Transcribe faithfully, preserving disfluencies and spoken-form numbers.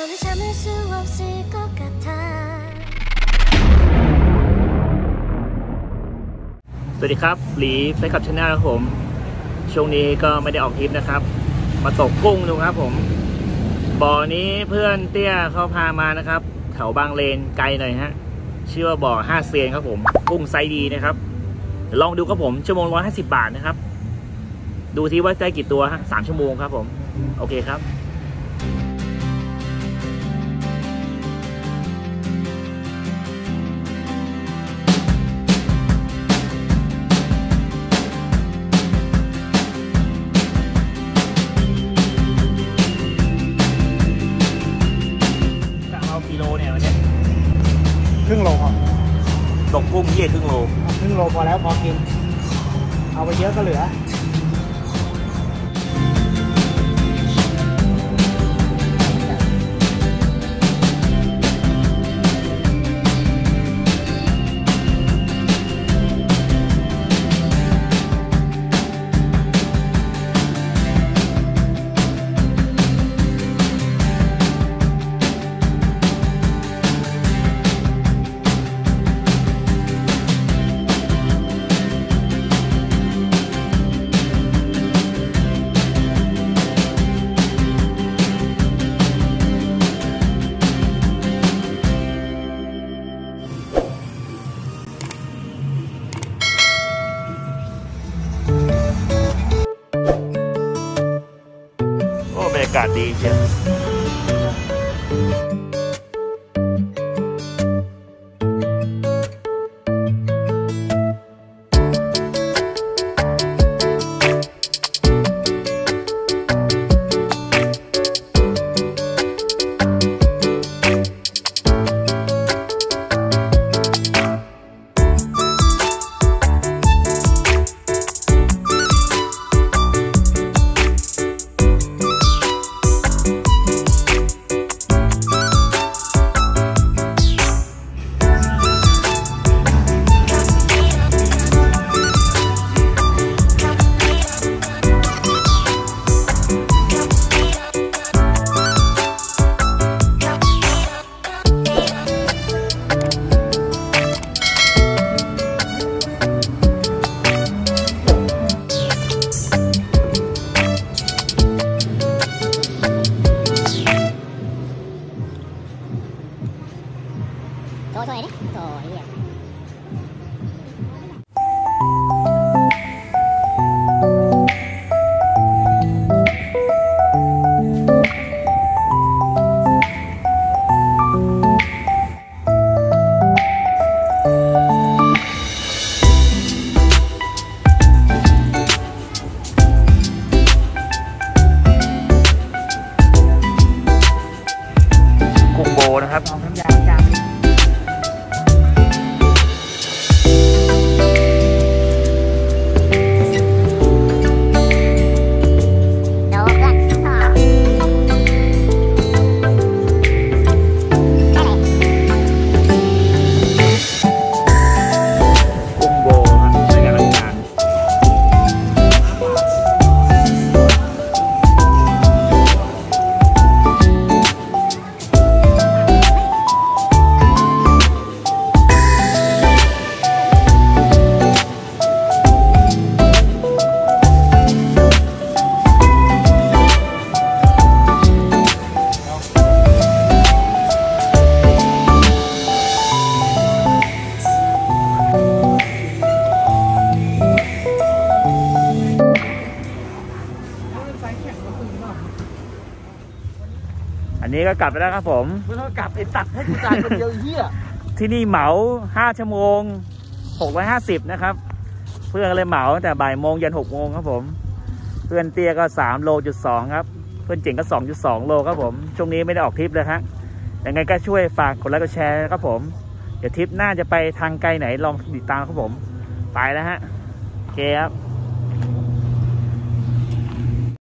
สวัสดีครับหลีไปขับชาแนลครับผมช่วงนี้ก็ไม่ได้ออกทริปนะครับมาตกกุ้งดูครับผมบ่อนี้เพื่อนเตี้ยเขาพามานะครับแถวบางเลนไกลหน่อยฮะชื่อว่าบ่อห้าเซียนครับผมกุ้งไซส์ดีนะครับเดี๋ยวลองดูครับผมชั่วโมงร้อยห้าสิบบาทนะครับดูที่ว่าได้กี่ตัวฮะสามชั่วโมงครับผมโอเคครับกิโลเนี่ยวันนี้ครึ่งโลครับตกกุ้งยี่ครึ่งโลครึ่งโลพอแล้วพอกินเอาไปเยอะก็เหลือบรรยากาศดีเชียวโถ่ๆดิโถ่เหี้ยกุ้งโบนะครับลองน้ำยาจานอันนี้ก็กลับไปแล้วครับผมไม่ต้องกลับไอ้ตัดให้กูจ่ายคนเดียวเหี้ยที่นี่เหมาห้าชั่วโมงหกร้อยห้าสิบนะครับเพื่อนเลยเหมาแต่บ่ายโมงยันหกโมงครับผมเพื่อนเตี้ยก็สามโลจุดสองครับเพื่อนเจ๋งก็สองจุดสองโลครับผมช่วงนี้ไม่ได้ออกทริปเลยครับยังไงก็ช่วยฝากกดไลค์กดแชร์ครับผมเดี๋ยวทริปหน้าจะไปทางไกลไหนลองติดตามครับผมไปแล้วฮะโอเคครับ